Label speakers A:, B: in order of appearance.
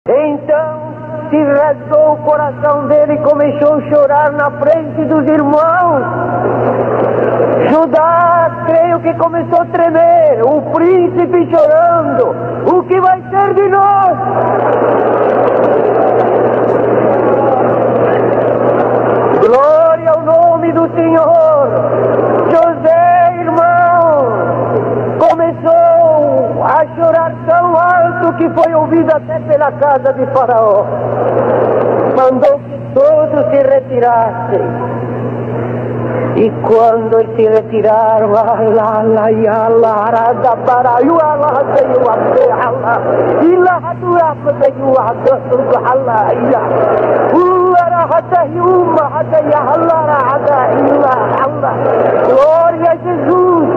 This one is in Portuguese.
A: Então se rasgou o coração dele e começou a chorar na frente dos irmãos. Judá, creio que começou a tremer, o príncipe chorando. O que vai ser de nós? Glória ao nome do Senhor. José, irmão, começou a chorar tão alto que foi ouvido até pela casa de Faraó. Mandou que todos se retirassem. E quando eles se retiraram, glória a Jesus.